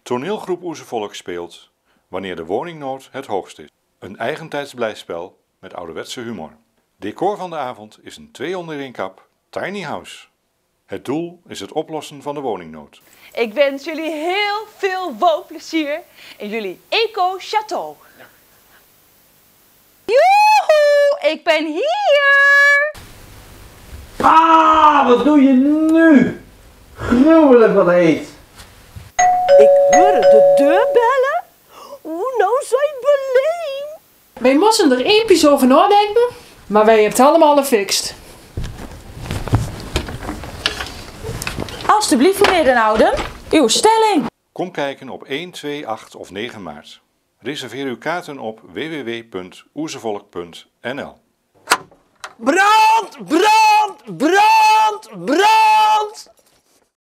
Toneelgroep Oezevolk speelt Wanneer de woningnood het hoogst is. Een eigentijds blijspel met ouderwetse humor. Decor van de avond is een 2-onder-1 kap tiny house. Het doel is het oplossen van de woningnood. Ik wens jullie heel veel woonplezier in jullie eco-château. Ja. Joehoe, ik ben hier! Ah, wat doe je nu? Gruwelijk wat heet. Ik hoorde de deur bellen. Oeh, nou zijn beleefd. Wij moesten er even over nadenken, maar wij hebben het allemaal gefixt. Alsjeblieft, meneer Den Ouden, uw stelling. Kom kijken op 1, 2, 8 of 9 maart. Reserveer uw kaarten op www.oezevolk.nl. Brand, brand, brand, brand!